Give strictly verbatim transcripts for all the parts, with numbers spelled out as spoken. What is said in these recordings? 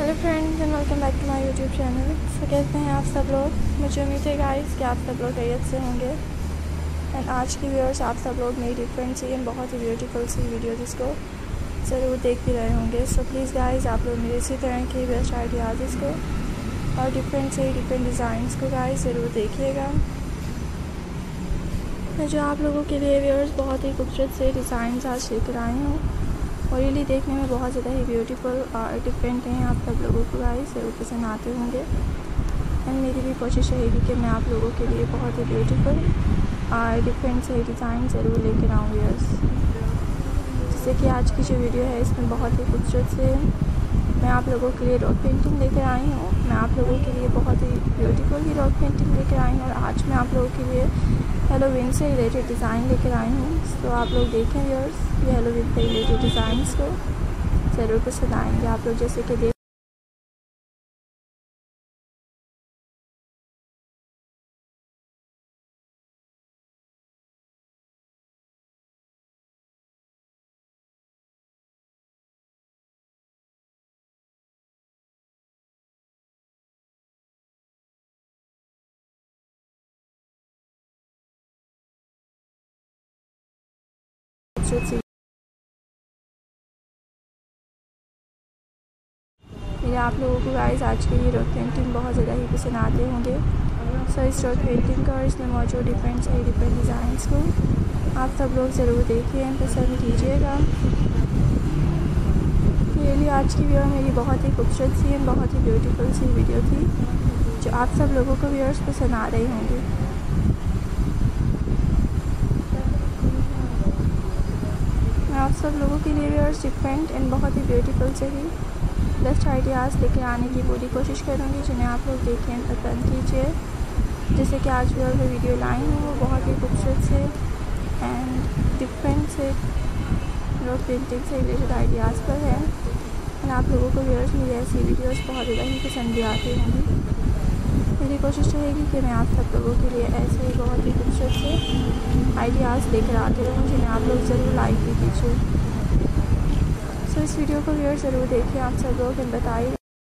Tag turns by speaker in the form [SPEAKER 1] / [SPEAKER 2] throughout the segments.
[SPEAKER 1] Hello friends and welcome back to my YouTube channel. So कैसे हैं आप सब लोग। मुझे उम्मीद है गाइस कि आप सब लोग खैरियत से होंगे। एंड आज की व्यूअर्स आप सब लोग मेरी डिफरेंट सी एंड बहुत ही ब्यूटीफुल सी वीडियो जिसको ज़रूर देख भी रहे होंगे। सो प्लीज़ गाइस आप लोग मेरे इसी तरह के बेस्ट आइडियाज़ इसको और डिफरेंट से डिफरेंट डिज़ाइंस को गाइस ज़रूर देखिएगा। मैं जो आप लोगों के लिए व्यूअर्स बहुत ही खूबसूरत से डिज़ाइन आज लेकर आई हूँ और रियली देखने में बहुत ज़्यादा ही ब्यूटीफुल और डिफरेंट हैं। आप सब लोगों को गाइस ज़रूर पसंद आते होंगे। एंड मेरी भी कोशिश रहेगी कि मैं आप लोगों के लिए बहुत ही ब्यूटीफुल और डिफरेंट से डिज़ाइन ज़रूर लेकर आऊँ व्यूअर्स। जैसे कि आज की जो वीडियो है इसमें बहुत ही खूबसूरत से मैं आप लोगों के लिए रॉक पेंटिंग लेकर आई हूँ। मैं आप लोगों के लिए बहुत ही ब्यूटीफुल ही रॉक पेंटिंग लेकर आई हूँ और आज मैं आप लोगों के लिए हेलोवीन से रिलेटेड डिज़ाइन लेकर आई हूँ। तो आप लोग देखें व्यूअर्स ये हेलोवीन से रिलेटेड डिज़ाइंस को ज़रूर पसंद आएंगे आप लोग। जैसे कि देख मेरे आप लोगों को गाइस आज के ये रॉक पेंटिंग बहुत ज़्यादा ही पसंद आते होंगे। सो इस रॉक पेंटिंग का और इसमें मौजूद डिफरेंट से डिफरेंट डिज़ाइंस को आप सब लोग ज़रूर देखिए पसंद कीजिएगा। ये लिए आज की वीडियो मेरी बहुत ही खूबसूरत सी एंड बहुत ही ब्यूटीफुल सी वीडियो थी जो आप सब लोगों को व्यूअर्स पसंद आ रही होंगी। मैं आप सब लोगों के लिए व्यूअर्स डिफरेंट एंड बहुत ही ब्यूटीफुल से ही बेस्ट आइडियाज़ लेकर आने की पूरी कोशिश करूँगी जिन्हें आप लोग देखें पसंद कीजिए। जैसे कि आज मैं वीडियो लाई हूँ वो बहुत ही खूबसूरत से एंड डिफरेंट से रॉक पेंटिंग से रिलेटेड आइडियाज़ पर है। और आप लोगों को व्यूअर्स मेरी ऐसी वीडियोस बहुत ज़्यादा ही पसंद भी आती होंगी। मेरी कोशिश रहेगी कि मैं आप सब लोगों के लिए ऐसे ही बहुत ही खूबसूरत से आइडियाज़ लेकर आती रहूँ जिन्हें आप लोग ज़रूर लाइक भी कीजिए। सो इस वीडियो को व्यूअर्स ज़रूर देखिए आप सब लोग एंड बताइए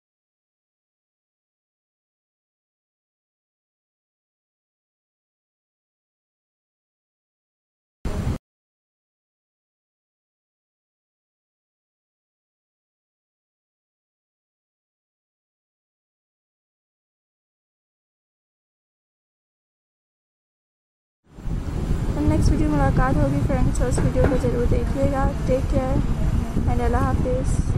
[SPEAKER 1] नेक्स्ट वीडियो मुलाकात होगी फ्रेंड्स। और इस वीडियो को ज़रूर देखिएगा। टेक केयर एंड अल्लाह हाफिज़।